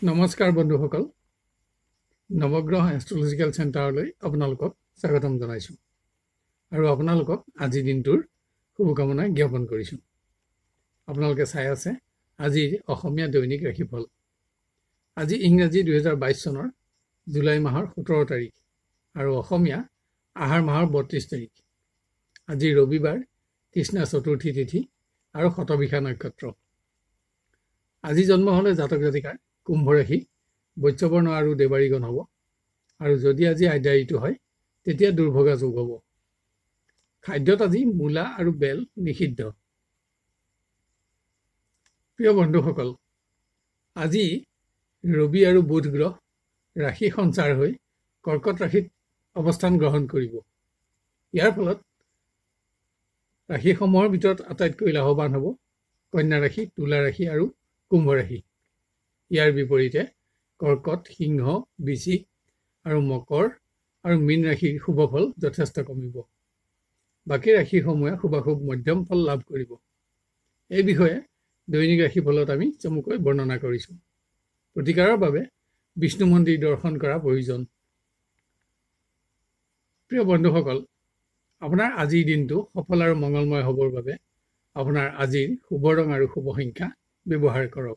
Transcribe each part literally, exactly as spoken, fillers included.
নমস্কাৰ বন্ধুসকল নৱগ্ৰহ এষ্ট্ৰলজিকেল চেণ্টাৰলৈ আপোনালোকক স্বাগতম জনাইছোঁ আৰু আপোনালোকক আজিৰ দিনটোৰ শুভকামনা জ্ঞাপন কৰিছোঁ। আপোনালোকে চাই আছে আজিৰ অসমীয়া দৈনিক ৰাশিফল। আজি ইংৰাজী দুহেজাৰ বাইছ চনৰ জুলাই মাহৰ সোতৰ তাৰিখ আৰু অসমীয়া আহাৰ মাহৰ বত্ৰিছ তাৰিখ। আজি ৰবিবাৰ, কৃষ্ণা চতুৰ্থী তিথি আৰু শতবিশা নক্ষত্ৰ। আজি জন্ম হ'লে জাতক জাতিকাৰ কুম্ভ ৰাশি, বৈশ্যবৰ্ণ আৰু দেৱাৰীগণ হ'ব আৰু যদি আজি আদ্যা ঋতু হয় তেতিয়া দুৰ্ভগা যোগ হ'ব। খাদ্যত আজি মূলা আৰু বেল নিষিদ্ধ। প্ৰিয় বন্ধুসকল, আজি ৰবি আৰু বুধ গ্ৰহ ৰাশি সঞ্চাৰ হৈ কৰ্কট ৰাশিত অৱস্থান গ্ৰহণ কৰিব। ইয়াৰ ফলত ৰাশিসমূহৰ ভিতৰত আটাইতকৈ লাভৱান হ'ব কন্যা ৰাশি, তুলা ৰাশি আৰু কুম্ভ ৰাশি। ইয়াৰ বিপৰীতে কৰ্কট, সিংহ, বৃশ্চিক আৰু মকৰ আৰু মীন ৰাশিৰ শুভফল যথেষ্ট কমিব। বাকী ৰাশিসমূহে শুভাশুভ মধ্যম ফল লাভ কৰিব। এই বিষয়ে দৈনিক ৰাশিফলত আমি চমুকৈ বৰ্ণনা কৰিছোঁ। প্ৰতিকাৰৰ বাবে বিষ্ণু মন্দিৰ দৰ্শন কৰা প্ৰয়োজন। প্ৰিয় বন্ধুসকল, আপোনাৰ আজিৰ দিনটো সফল আৰু মংগলময় হ'বৰ বাবে আপোনাৰ আজিৰ শুভ ৰং আৰু শুভ সংখ্যা ব্যৱহাৰ কৰক।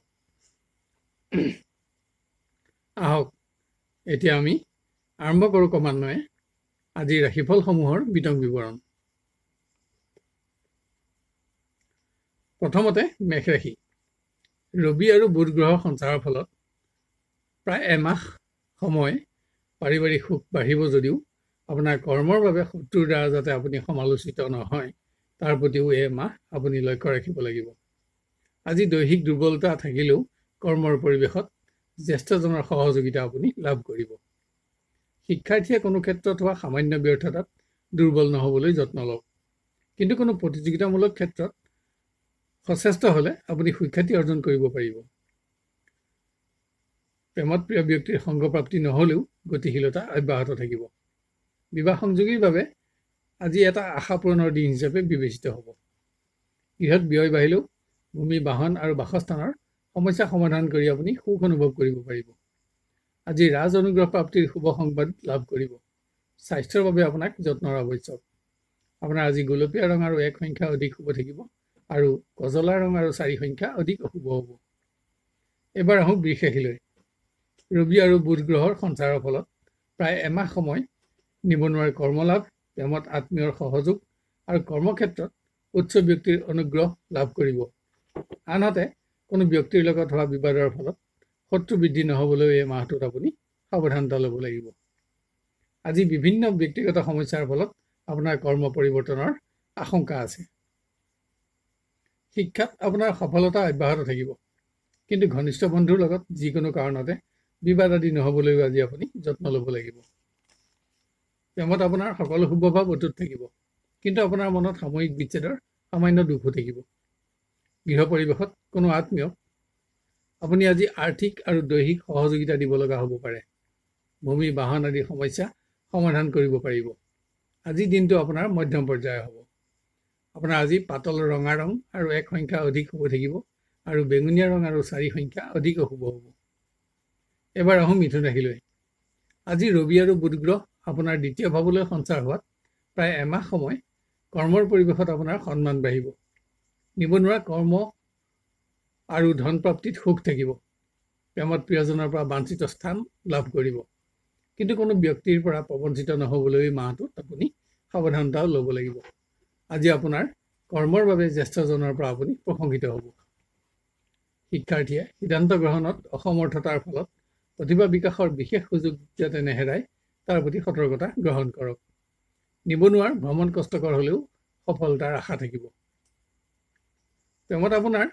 আহক এতিয়া আমি আৰম্ভ কৰোঁ ক্ৰমান্বয়ে আজিৰ ৰাশিফলসমূহৰ বিতং বিৱৰণ। প্ৰথমতে মেষ ৰাশি। ৰবি আৰু বুধ গ্ৰহৰ সঞ্চাৰৰ ফলত প্ৰায় এমাহ সময় পাৰিবাৰিক সুখ বাঢ়িব যদিও আপোনাৰ কৰ্মৰ বাবে শত্ৰুৰ দ্বাৰা যাতে আপুনি সমালোচিত নহয় তাৰ প্ৰতিও এই মাহ আপুনি লক্ষ্য ৰাখিব লাগিব। আজি দৈহিক দুৰ্বলতা থাকিলেও কৰ্মৰ পৰিৱেশত জ্যেষ্ঠজনৰ সহযোগিতা আপুনি লাভ কৰিব। শিক্ষাৰ্থীয়ে কোনো ক্ষেত্ৰত হোৱা সামান্য ব্যৰ্থতাত দুৰ্বল নহ'বলৈ যত্ন লওক, কিন্তু কোনো প্ৰতিযোগিতামূলক ক্ষেত্ৰত সচেষ্ট হ'লে আপুনি সুখ্যাতি অৰ্জন কৰিব পাৰিব। প্ৰেমত প্ৰিয় ব্যক্তিৰ সংগপ্ৰাপ্তি নহ'লেও গতিশীলতা অব্যাহত থাকিব। বিবাহ সংযোগীৰ বাবে আজি এটা আশা পূৰণৰ দিন হিচাপে বিবেচিত হ'ব। গৃহত ব্যয় বাঢ়িলেও ভূমি, বাহন আৰু বাসস্থানৰ সমস্যা সমাধান কৰি আপুনি সুখ অনুভৱ কৰিব পাৰিব। আজি ৰাজ অনুগ্ৰহ প্ৰাপ্তিৰ শুভ সংবাদ লাভ কৰিব। স্বাস্থ্যৰ বাবে আপোনাক যত্নৰ আৱশ্যক। আপোনাৰ আজি গোলপীয়া ৰং আৰু এক সংখ্যা অধিক শুভ থাকিব আৰু কজলা ৰং আৰু চাৰি সংখ্যা অধিক অশুভ হ'ব। এবাৰ আহোঁ বৃষ ৰাশিলৈ। ৰবি আৰু বুধ গ্ৰহৰ সঞ্চাৰৰ ফলত প্ৰায় এমাহ সময় নিবনুৱাৰ কৰ্মলাভ, প্ৰেমত আত্মীয়ৰ সহযোগ আৰু কৰ্মক্ষেত্ৰত উচ্চ ব্যক্তিৰ অনুগ্ৰহ লাভ কৰিব। আনহাতে কোনো ব্যক্তিৰ লগত হোৱা বিবাদৰ ফলত শত্ৰু বৃদ্ধি নহ'বলৈ এই মাহটোত আপুনি সাৱধানতা ল'ব লাগিব। আজি বিভিন্ন ব্যক্তিগত সমস্যাৰ ফলত আপোনাৰ কৰ্ম পৰিৱৰ্তনৰ আশংকা আছে। শিক্ষাত আপোনাৰ সফলতা অব্যাহত থাকিব, কিন্তু ঘনিষ্ঠ বন্ধুৰ লগত যিকোনো কাৰণতে বিবাদ আদি নহ'বলৈও আজি আপুনি যত্ন ল'ব লাগিব। প্ৰেমত আপোনাৰ সকলো শুভভাৱ অটুট থাকিব, কিন্তু আপোনাৰ মনত সাময়িক বিচ্ছেদৰ সামান্য দুখো থাকিব। গৃহ পৰিৱেশত কোনো আত্মীয়ক আপুনি আজি আৰ্থিক আৰু দৈহিক সহযোগিতা দিব লগা হ'ব পাৰে। ভূমি, বাহন আদিৰ সমস্যা সমাধান কৰিব পাৰিব। আজিৰ দিনটো আপোনাৰ মধ্যম পৰ্যায়ৰ হ'ব। আপোনাৰ আজি পাতল ৰঙা ৰং আৰু এক সংখ্যা অধিক শুভ থাকিব আৰু বেঙুনীয়া ৰং আৰু চাৰি সংখ্যা অধিক অশুভ হ'ব। এবাৰ আহোঁ মিথুন ৰাশিলৈ। আজি ৰবি আৰু বুধ গ্ৰহ আপোনাৰ দ্বিতীয় ভাৱলৈ সঞ্চাৰ হোৱাত প্ৰায় এমাহ সময় কৰ্মৰ পৰিৱেশত আপোনাৰ সন্মান বাঢ়িব। নিবনুৱা কৰ্ম আৰু ধন প্ৰাপ্তিত সুখ থাকিব। প্ৰেমত প্ৰিয়জনৰ পৰা বাঞ্ছিত স্থান লাভ কৰিব, কিন্তু কোনো ব্যক্তিৰ পৰা প্ৰবঞ্চিত নহ'বলৈ মাহটোত আপুনি সাৱধানতাও ল'ব লাগিব। আজি আপোনাৰ কৰ্মৰ বাবে জ্যেষ্ঠজনৰ পৰা আপুনি প্ৰশংসিত হ'ব। শিক্ষাৰ্থীয়ে সিদ্ধান্ত গ্ৰহণত অসমৰ্থতাৰ ফলত প্ৰতিভা বিকাশৰ বিশেষ সুযোগ যাতে নেহেৰায় তাৰ প্ৰতি সতৰ্কতা গ্ৰহণ কৰক। নিবনুৱাৰ ভ্ৰমণ কষ্টকৰ হ'লেও সফলতাৰ আশা থাকিব। প্ৰেমত আপোনাৰ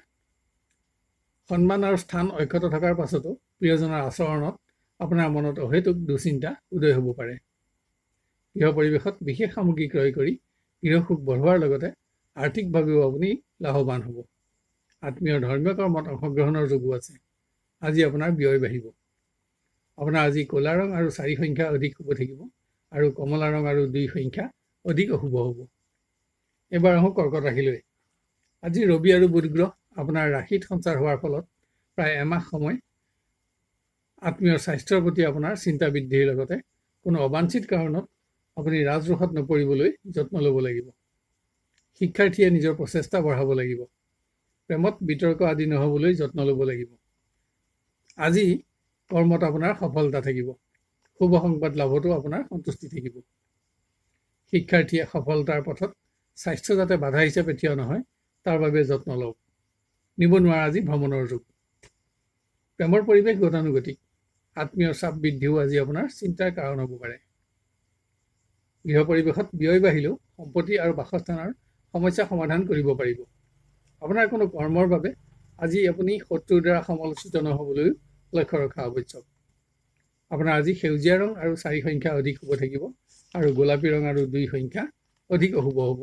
সন্মান আৰু স্থান অক্ষত থকাৰ পাছতো প্ৰিয়জনৰ আচৰণত আপোনাৰ মনত অহেতুক দুশ্চিন্তা উদয় হ'ব পাৰে। গৃহ পৰিৱেশত বিশেষ সামগ্ৰী ক্ৰয় কৰি গৃহসুখ বঢ়োৱাৰ লগতে আৰ্থিকভাৱেও আপুনি লাভৱান হ'ব। আত্মীয় ধৰ্মীয় কৰ্মত অংশগ্ৰহণৰ যোগো আছে। আজি আপোনাৰ ব্যয় বাঢ়িব। আপোনাৰ আজি ক'লা ৰং আৰু চাৰি সংখ্যা অধিক শুভ থাকিব আৰু কমলা ৰং আৰু দুই সংখ্যা অধিক অশুভ হ'ব। এবাৰ আহোঁ কৰ্কট ৰাশিলৈ। আজি ৰবি আৰু বুধ গ্ৰহ আপোনাৰ ৰাশিত সঞ্চাৰ হোৱাৰ ফলত প্ৰায় এমাহ সময় আত্মীয়ৰ স্বাস্থ্যৰ প্ৰতি আপোনাৰ চিন্তা বৃদ্ধিৰ লগতে কোনো অবাঞ্ছিত কাৰণত আপুনি ৰাজৰোষত নপৰিবলৈ যত্ন ল'ব লাগিব। শিক্ষাৰ্থীয়ে নিজৰ প্ৰচেষ্টা বঢ়াব লাগিব। প্ৰেমত বিতৰ্ক আদি নহ'বলৈ যত্ন ল'ব লাগিব। আজি কৰ্মত আপোনাৰ সফলতা থাকিব। শুভ সংবাদ লাভতো আপোনাৰ সন্তুষ্টি থাকিব। শিক্ষাৰ্থীয়ে সফলতাৰ পথত স্বাস্থ্য যাতে বাধা হিচাপে থিয় নহয় তাৰ বাবে যত্ন লওক। নিবনুৱাৰ আজি ভ্ৰমণৰ যুগ। প্ৰেমৰ পৰিৱেশ গতানুগতিক। আত্মীয়ৰ চাপ বৃদ্ধিও আজি আপোনাৰ চিন্তাৰ কাৰণ হ'ব পাৰে। গৃহ পৰিৱেশত ব্যয় বাঢ়িলেও সম্পত্তি আৰু বাসস্থানৰ সমস্যা সমাধান কৰিব পাৰিব। আপোনাৰ কোনো কৰ্মৰ বাবে আজি আপুনি শত্ৰুৰ দ্বাৰা সমালোচিত নহ'বলৈও লক্ষ্য ৰখা আৱশ্যক। আপোনাৰ আজি সেউজীয়া ৰং আৰু চাৰি সংখ্যা অধিক শুভ থাকিব আৰু গোলাপী ৰং আৰু দুই সংখ্যা অধিক অশুভ হ'ব।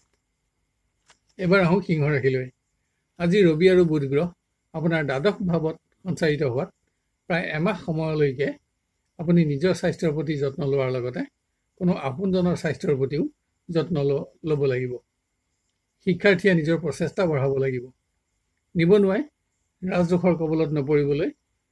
এবাৰ আহোঁ সিংহ ৰাশিলৈ। আজি ৰবি আৰু বুধ গ্ৰহ আপোনাৰ দ্বাদশ ভাৱত সঞ্চাৰিত হোৱাত প্ৰায় এমাহ সময়লৈকে আপুনি নিজৰ স্বাস্থ্যৰ প্ৰতি যত্ন লোৱাৰ লগতে কোনো আপোনজনৰ স্বাস্থ্যৰ প্ৰতিও যত্ন ল'ব লাগিব। শিক্ষাৰ্থীয়ে নিজৰ প্ৰচেষ্টা বঢ়াব লাগিব। নিবনুৱাই ৰাজদোষৰ কবলত নপৰিবলৈ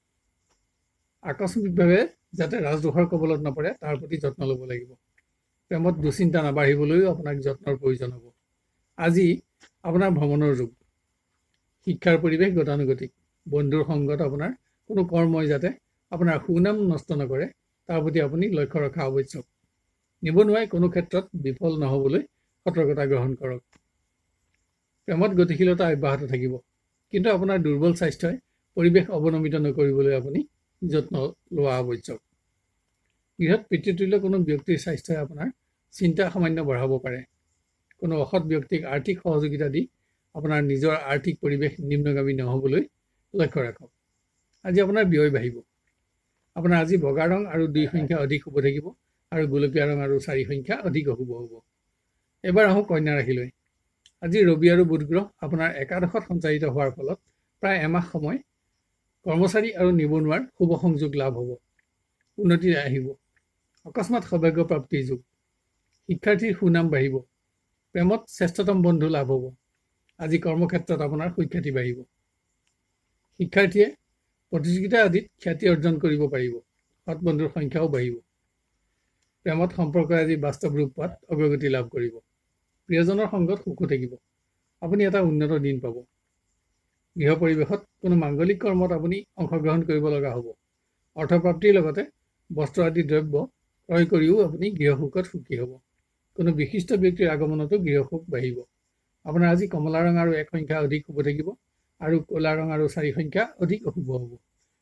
আকস্মিকভাৱে যাতে ৰাজদোষৰ কবলত নপৰে তাৰ প্ৰতি যত্ন ল'ব লাগিব। প্ৰেমত দুশ্চিন্তা নাবাঢ়িবলৈও আপোনাক যত্নৰ প্ৰয়োজন হ'ব। আজি আপোনাৰ ভ্ৰমণৰ যুগ। শিক্ষাৰ পৰিৱেশ গতানুগতিক। বন্ধুৰ সংগত আপোনাৰ কোনো কৰ্মই যাতে আপোনাৰ সুনাম নষ্ট নকৰে তাৰ প্ৰতি আপুনি লক্ষ্য ৰখা আৱশ্যক। নিবনুৱাই কোনো ক্ষেত্ৰত বিফল নহ'বলৈ সতৰ্কতা গ্ৰহণ কৰক। প্ৰেমত গতিশীলতা অব্যাহত থাকিব, কিন্তু আপোনাৰ দুৰ্বল স্বাস্থ্যই পৰিৱেশ অৱনমিত নকৰিবলৈ আপুনি যত্ন লোৱা আৱশ্যক। গৃহত পিতৃতুল্য কোনো ব্যক্তিৰ স্বাস্থ্যই আপোনাৰ চিন্তা সামান্য বঢ়াব পাৰে। কোনো অসৎ ব্যক্তিক আৰ্থিক সহযোগিতা দি আপোনাৰ নিজৰ আৰ্থিক পৰিৱেশ নিম্নগামী নহ'বলৈ লক্ষ্য ৰাখক। আজি আপোনাৰ ব্যয় বাঢ়িব। আপোনাৰ আজি বগা ৰং আৰু দুই সংখ্যা অধিক শুভ থাকিব আৰু গোলপীয়া ৰং আৰু চাৰি সংখ্যা অধিক অশুভ হ'ব। এবাৰ আহোঁ কন্যা ৰাশিলৈ। আজি ৰবি আৰু বুধ গ্ৰহ আপোনাৰ একাদশত সঞ্চাৰিত হোৱাৰ ফলত প্ৰায় এমাহ সময় কৰ্মচাৰী আৰু নিবনুৱাৰ শুভ সংযোগ লাভ হ'ব। উন্নতি আহিব। অকস্মাত সৌভাগ্য প্ৰাপ্তিৰ যুগ। শিক্ষাৰ্থীৰ সুনাম বাঢ়িব। প্ৰেমত শ্ৰেষ্ঠতম বন্ধু লাভ হ'ব। আজি কৰ্মক্ষেত্ৰত আপোনাৰ সুখ্যাতি বাঢ়িব। শিক্ষাৰ্থীয়ে প্ৰতিযোগিতা আদিত খ্যাতি অৰ্জন কৰিব পাৰিব। সৎ বন্ধুৰ সংখ্যাও বাঢ়িব। প্ৰেমত সম্পৰ্ক আজি বাস্তৱ ৰূপ পোৱাত অগ্ৰগতি লাভ কৰিব। প্ৰিয়জনৰ সংগত সুখো থাকিব। আপুনি এটা উন্নত দিন পাব। গৃহ পৰিৱেশত কোনো মাংগলিক কৰ্মত আপুনি অংশগ্ৰহণ কৰিব লগা হ'ব। অৰ্থপ্ৰাপ্তিৰ লগতে বস্ত্ৰ আদি দ্ৰব্য ক্ৰয় কৰিও আপুনি গৃহসুখত সুখী হ'ব। কোনো বিশিষ্ট ব্যক্তিৰ আগমনতো গৃহসুখ বাঢ়িব। আপোনাৰ আজি কমলা ৰং আৰু এক সংখ্যা অধিক শুভ থাকিব আৰু ক'লা ৰং আৰু চাৰি সংখ্যা অধিক অশুভ হ'ব।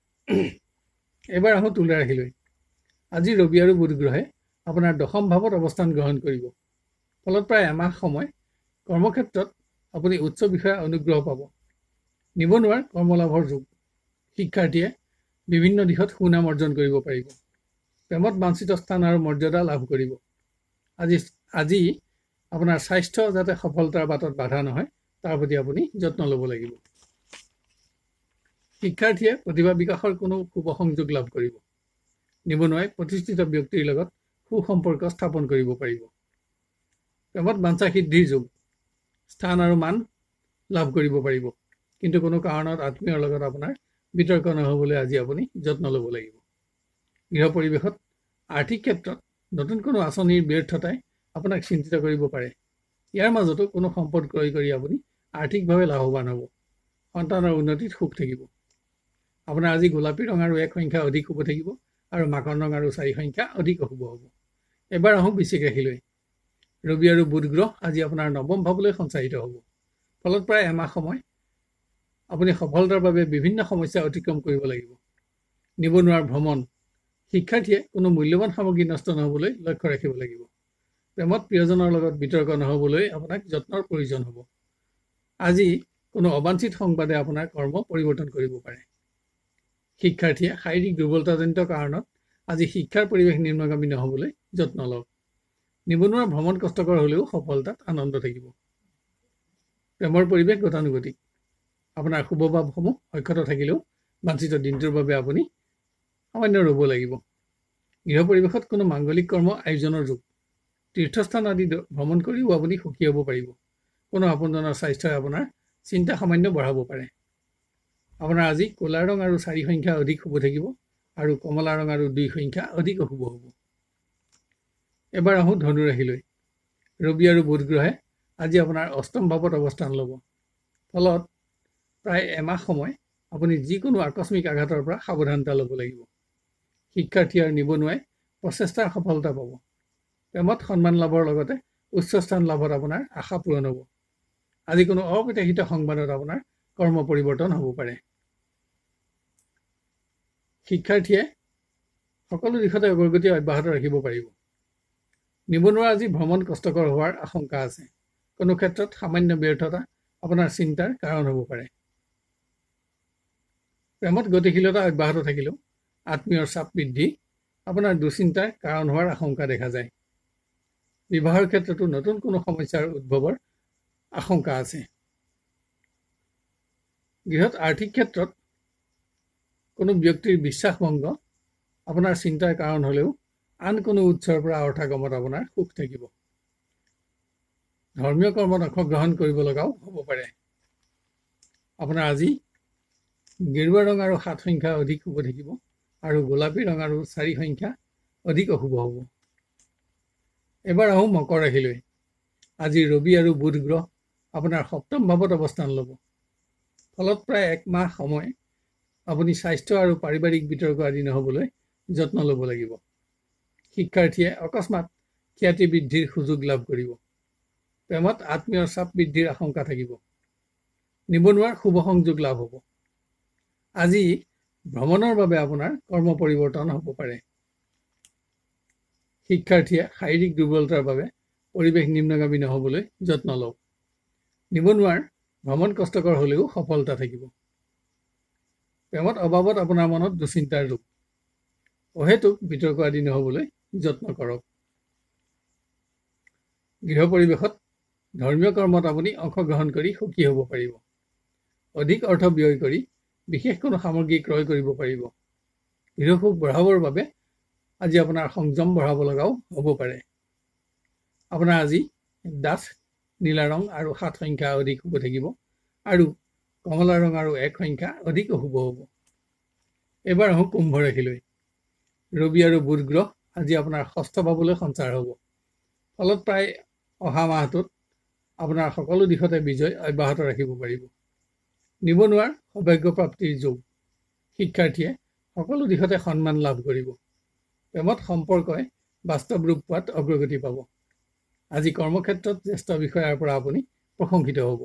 এবাৰ আহোঁ তুলা ৰাশিলৈ। আজি ৰবি আৰু বুধ গ্ৰহে আপোনাৰ দশম ভাৱত অৱস্থান গ্ৰহণ কৰিব। ফলত প্ৰায় এমাহ সময় কৰ্মক্ষেত্ৰত আপুনি উচ্চ বিষয়া অনুগ্ৰহ পাব। নিবনুৱাৰ কৰ্মলাভৰ যুগ। শিক্ষাৰ্থীয়ে বিভিন্ন দিশত সুনাম অৰ্জন কৰিব পাৰিব। প্ৰেমত বাঞ্ছিত স্থান আৰু মৰ্যাদা লাভ কৰিব। আজি আজি আপোনাৰ স্বাস্থ্য যাতে সফলতাৰ বাটত বাধা নহয় তাৰ প্ৰতি আপুনি যত্ন ল'ব লাগিব। শিক্ষাৰ্থীয়ে প্ৰতিভা বিকাশৰ কোনো শুভ সংযোগ লাভ কৰিব। নিবনুৱাই প্ৰতিষ্ঠিত ব্যক্তিৰ লগত সুসম্পৰ্ক স্থাপন কৰিব পাৰিব। প্ৰেমত বাঞ্ছা সিদ্ধিৰ যুগ। স্থান আৰু মান লাভ কৰিব পাৰিব, কিন্তু কোনো কাৰণত আত্মীয়ৰ লগত আপোনাৰ বিতৰ্ক নহ'বলৈ আজি আপুনি যত্ন ল'ব লাগিব। গৃহ পৰিৱেশত আৰ্থিক ক্ষেত্ৰত নতুন কোনো আঁচনিৰ ব্যৰ্থতাই আপোনাক চিন্তিত কৰিব পাৰে। ইয়াৰ মাজতো কোনো সম্পদ ক্ৰয় কৰি আপুনি আৰ্থিকভাৱে লাভৱান হ'ব। সন্তানৰ উন্নতিত সুখ থাকিব। আপোনাৰ আজি গোলাপী ৰং আৰু এক সংখ্যা অধিক শুভ থাকিব আৰু মাখন ৰং আৰু চাৰি সংখ্যা অধিক অশুভ হ'ব। এবাৰ আহোঁ বৃশ্চিক ৰাশিলৈ। ৰবি আৰু বুধ গ্ৰহ আজি আপোনাৰ নৱম ভাৱলৈ সঞ্চাৰিত হ'ব। ফলত প্ৰায় এমাহ সময় আপুনি সফলতাৰ বাবে বিভিন্ন সমস্যা অতিক্ৰম কৰিব লাগিব। নিবনুৱাৰ ভ্ৰমণ। শিক্ষাৰ্থীয়ে কোনো মূল্যৱান সামগ্ৰী নষ্ট নহ'বলৈ লক্ষ্য ৰাখিব লাগিব। প্ৰেমত প্ৰিয়জনৰ লগত বিতৰ্ক নহ'বলৈ আপোনাক যত্নৰ প্ৰয়োজন হ'ব। আজি কোনো অবাঞ্ছিত সংবাদে আপোনাৰ কৰ্ম পৰিৱৰ্তন কৰিব পাৰে। শিক্ষাৰ্থীয়ে শাৰীৰিক দুৰ্বলতাজনিত কাৰণত আজি শিক্ষাৰ পৰিৱেশ নিম্নগামী নহ'বলৈ যত্ন লওক। নিবনুৱাৰ ভ্ৰমণ কষ্টকৰ হ'লেও সফলতাত আনন্দ থাকিব। প্ৰেমৰ পৰিৱেশ গতানুগতিক। আপোনাৰ শুভ ভাৱসমূহ অক্ষত থাকিলেও বাঞ্ছিত দিনটোৰ বাবে আপুনি সামান্য ৰ'ব লাগিব। গৃহ পৰিৱেশত কোনো মাংগলিক কৰ্ম আয়োজনৰ যুগ। তীৰ্থস্থান আদি ভ্ৰমণ কৰিও আপুনি সুখী হ'ব পাৰিব। কোনো আপোনজনৰ স্বাস্থ্যই আপোনাৰ চিন্তা সামান্য বঢ়াব পাৰে। আপোনাৰ আজি ক'লা ৰং আৰু চাৰি সংখ্যা অধিক শুভ থাকিব আৰু কমলা ৰং আৰু দুই সংখ্যা অধিক অশুভ হ'ব। এবাৰ আহোঁ ধনু ৰাশিলৈ। ৰবি আৰু বুধ গ্ৰহে আজি আপোনাৰ অষ্টম ভাৱত অৱস্থান ল'ব। ফলত প্ৰায় এমাহ সময় আপুনি যিকোনো আকস্মিক আঘাতৰ পৰা সাৱধানতা ল'ব লাগিব। শিক্ষাৰ্থী আৰু নিবনুৱাই প্ৰচেষ্টাৰ সফলতা পাব। প্ৰেমত সন্মান লাভৰ লগতে উচ্চ স্থান লাভত আপোনাৰ আশা পূৰণ হ'ব। আজি কোনো অপ্ৰত্যাশিত সংবাদত আপোনাৰ কৰ্ম পৰিৱৰ্তন হ'ব পাৰে। শিক্ষাৰ্থীয়ে সকলো দিশতে অগ্ৰগতি অব্যাহত ৰাখিব পাৰিব। নিবনুৱা আজি ভ্ৰমণ কষ্টকৰ হোৱাৰ আশংকা আছে। কোনো ক্ষেত্ৰত সামান্য ব্যৰ্থতা আপোনাৰ চিন্তাৰ কাৰণ হ'ব পাৰে। প্ৰেমত গতিশীলতা অব্যাহত থাকিলেও আত্মীয়ৰ চাপ বৃদ্ধি আপোনাৰ দুশ্চিন্তাৰ কাৰণ হোৱাৰ আশংকা দেখা যায়। বিবাহৰ ক্ষেত্ৰতো নতুন কোনো সমস্যাৰ উদ্ভৱৰ আশংকা আছে। গৃহত আৰ্থিক ক্ষেত্ৰত কোনো ব্যক্তিৰ বিশ্বাসভংগ আপোনাৰ চিন্তাৰ কাৰণ হ'লেও আন কোনো উৎসৰ পৰা অৰ্থাগমত আপোনাৰ সুখ থাকিব। ধৰ্মীয় কৰ্মত অংশগ্ৰহণ কৰিব লগাও হ'ব পাৰে। আপোনাৰ আজি গেৰুৱা ৰং আৰু সাত সংখ্যা অধিক শুভ থাকিব আৰু গোলাপী ৰং আৰু চাৰি সংখ্যা অধিক অশুভ হ'ব। এবাৰ আহোঁ মকৰ ৰাশিলৈ। আজি ৰবি আৰু বুধ গ্ৰহ আপোনাৰ সপ্তম ভাৱত অৱস্থান ল'ব। ফলত প্ৰায় এক মাহ সময় আপুনি স্বাস্থ্য আৰু পাৰিবাৰিক বিতৰ্ক আদি নহ'বলৈ যত্ন ল'ব লাগিব। শিক্ষাৰ্থীয়ে অকস্মাত খ্যাতি বৃদ্ধিৰ সুযোগ লাভ কৰিব। প্ৰেমত আত্মীয়ৰ চাপ বৃদ্ধিৰ আশংকা থাকিব। নিবনুৱাৰ শুভ সংযোগ লাভ হ'ব। আজি ভ্ৰমণৰ বাবে আপোনাৰ কৰ্ম পৰিৱৰ্তন হ'ব পাৰে। শিক্ষাৰ্থীয়ে শাৰীৰিক দুৰ্বলতাৰ বাবে পৰিৱেশ নিম্নগামী নহ'বলৈ যত্ন লওক। নিবনুৱাৰ ভ্ৰমণ কষ্টকৰ হ'লেও সফলতা থাকিব। প্ৰেমত অভাৱত আপোনাৰ মনত দুশ্চিন্তাৰ ৰূপ। অহেতুক বিতৰ্ক আদি নহ'বলৈ যত্ন কৰক। গৃহ পৰিৱেশত ধৰ্মীয় কৰ্মত আপুনি অংশগ্ৰহণ কৰি সুখী হ'ব পাৰিব। অধিক অৰ্থ ব্যয় কৰি বিশেষ কোনো সামগ্ৰী ক্ৰয় কৰিব পাৰিব। গৃহসুখ বঢ়াবৰ বাবে আজি আপোনাৰ সংযম বঢ়াব লগাও হ'ব পাৰে। আপোনাৰ আজি ডাঠ নীলা ৰং আৰু সাত সংখ্যা অধিক শুভ থাকিব আৰু কমলা ৰং আৰু এক সংখ্যা অধিক অশুভ হ'ব। এবাৰ আহোঁ কুম্ভ ৰাশিলৈ। ৰবি আৰু বুধ গ্ৰহ আজি আপোনাৰ ষষ্ঠ ভাৱলৈ সঞ্চাৰ হ'ব। ফলত প্ৰায় অহা মাহটোত আপোনাৰ সকলো দিশতে বিজয় অব্যাহত ৰাখিব পাৰিব। নিবনুৱাৰ সৌভাগ্য প্ৰাপ্তিৰ যোগ। শিক্ষাৰ্থীয়ে সকলো দিশতে সন্মান লাভ কৰিব। প্ৰেমত সম্পৰ্কই বাস্তৱ ৰূপ পোৱাত অগ্ৰগতি পাব। আজি কৰ্মক্ষেত্ৰত জ্যেষ্ঠ বিষয়াৰ পৰা আপুনি প্ৰশংসিত হ'ব।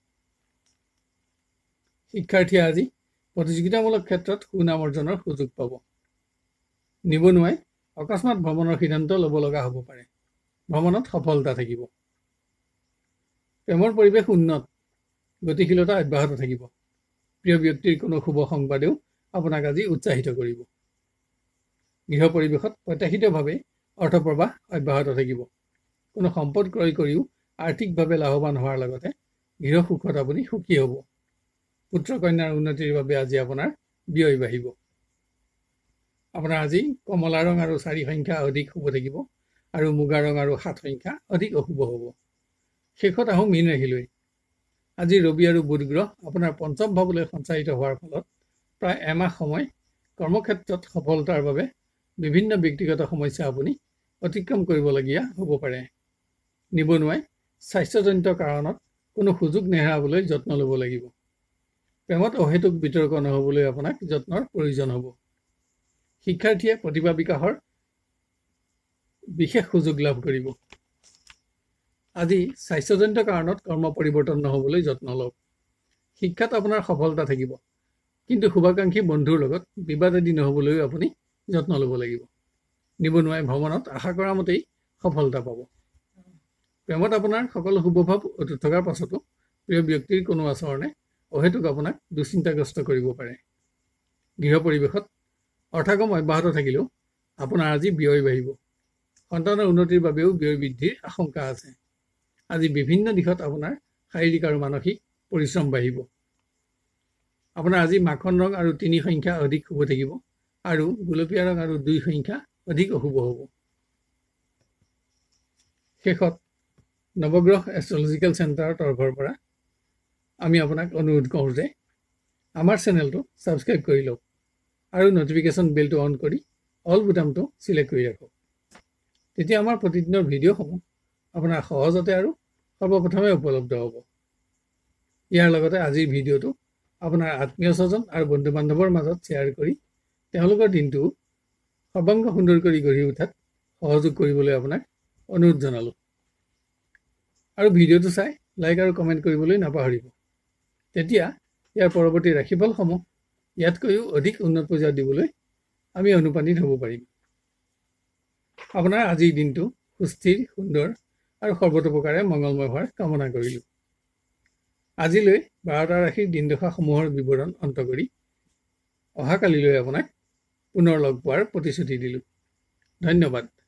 শিক্ষাৰ্থীয়ে আজি প্ৰতিযোগিতামূলক ক্ষেত্ৰত সুনাম অৰ্জনৰ সুযোগ পাব। নিবনুৱাই অকস্মাত ভ্ৰমণৰ সিদ্ধান্ত ল'ব লগা হ'ব পাৰে। ভ্ৰমণত সফলতা থাকিব। প্ৰেমৰ পৰিৱেশ উন্নত, গতিশীলতা অব্যাহত থাকিব। প্ৰিয় ব্যক্তিৰ কোনো শুভ সংবাদেও আপোনাক আজি উৎসাহিত কৰিব। গৃহ পৰিৱেশত প্ৰত্যাশিতভাৱে অৰ্থপ্ৰবাহ অব্যাহত থাকিব। কোনো সম্পদ ক্ৰয় কৰিও আৰ্থিকভাৱে লাভৱান হোৱাৰ লগতে গৃহ সুখত আপুনি সুখী হ'ব। পুত্ৰ কন্যাৰ উন্নতিৰ বাবে আজি আপোনাৰ ব্যয় বাঢ়িব। আপোনাৰ আজি কমলা ৰং আৰু চাৰি সংখ্যা অধিক শুভ থাকিব আৰু মুগা ৰং আৰু সাত সংখ্যা অধিক অশুভ হ'ব। শেষত আহোঁ মীন ৰাশিলৈ। আজি ৰবি আৰু বুধ গ্ৰহ আপোনাৰ পঞ্চম ভাৱলৈ সঞ্চাৰিত হোৱাৰ ফলত প্ৰায় এমাহ সময় কৰ্মক্ষেত্ৰত সফলতাৰ বাবে বিভিন্ন ব্যক্তিগত সমস্যা আপুনি অতিক্ৰম কৰিবলগীয়া হ'ব পাৰে। নিবনুৱাই স্বাস্থ্যজনিত কাৰণত কোনো সুযোগ নেহেৰাবলৈ যত্ন ল'ব লাগিব। প্ৰেমত অহেতুক বিতৰ্ক নহ'বলৈ আপোনাক যত্নৰ প্ৰয়োজন হ'ব। শিক্ষাৰ্থীয়ে প্ৰতিভা বিকাশৰ বিশেষ সুযোগ লাভ কৰিব। আজি স্বাস্থ্যজনিত কাৰণত কৰ্ম পৰিৱৰ্তন নহ'বলৈ যত্ন লওক। শিক্ষাত আপোনাৰ সফলতা থাকিব, কিন্তু শুভাকাংক্ষী বন্ধুৰ লগত বিবাদ আদি নহ'বলৈও আপুনি যত্ন ল'ব লাগিব। নিবনুৱাই ভ্ৰমণত আশা কৰা মতেই সফলতা পাব। প্ৰেমত আপোনাৰ সকলো শুভভাৱ অটুট থকাৰ পাছতো প্ৰিয় ব্যক্তিৰ কোনো আচৰণে অহেতুক আপোনাক দুশ্চিন্তাগ্ৰস্ত কৰিব পাৰে। গৃহ পৰিৱেশত অৰ্থগম অব্যাহত থাকিলেও আপোনাৰ আজি ব্যয় বাঢ়িব। সন্তানৰ উন্নতিৰ বাবেও ব্যয় বৃদ্ধিৰ আশংকা আছে। আজি বিভিন্ন দিশত আপোনাৰ শাৰীৰিক আৰু মানসিক পৰিশ্ৰম বাঢ়িব। আপোনাৰ আজি মাখন ৰং আৰু তিনি সংখ্যা অধিক শুভ থাকিব আৰু গোলপীয়া ৰং আৰু দুই সংখ্যা অধিক অশুভ হ'ব। শেষত নৱগ্ৰহ এষ্ট্ৰলজিকেল চেণ্টাৰৰ তৰফৰ পৰা আমি আপোনাক অনুৰোধ কৰোঁ যে আমাৰ চেনেলটো ছাবস্ক্ৰাইব কৰি লওক আৰু নটিফিকেশ্যন বেলটো অন কৰি অল বুটামটো চিলেক্ট কৰি ৰাখক। তেতিয়া আমাৰ প্ৰতিদিনৰ ভিডিঅ'সমূহ আপোনাৰ সহজতে আৰু সৰ্বপ্ৰথমে উপলব্ধ হ'ব। ইয়াৰ লগতে আজিৰ ভিডিঅ'টো আপোনাৰ আত্মীয় স্বজন আৰু বন্ধু বান্ধৱৰ মাজত শ্বেয়াৰ কৰি তেওঁলোকৰ দিনটো সৰ্বাংগ সুন্দৰ কৰি গঢ়ি উঠাত সহযোগ কৰিবলৈ আপোনাক অনুৰোধ জনালোঁ। আৰু ভিডিঅ'টো চাই লাইক আৰু কমেণ্ট কৰিবলৈ নাপাহৰিব। তেতিয়া ইয়াৰ পৰৱৰ্তী ৰাশিফলসমূহ ইয়াতকৈও অধিক উন্নত পৰ্যায়ত দিবলৈ আমি অনুপ্ৰাণিত হ'ব পাৰিম। আপোনাৰ আজিৰ দিনটো সুস্থিৰ, সুন্দৰ আৰু সৰ্বতোপ্ৰকাৰে মংগলময় হোৱাৰ কামনা কৰিলোঁ। আজিলৈ বাৰটা ৰাশিৰ দিনদশাসমূহৰ বিৱৰণ অন্ত কৰি অহাকালিলৈ আপোনাক পুনৰ লগ পোৱাৰ প্ৰতিশ্ৰুতি দিলোঁ। ধন্যবাদ।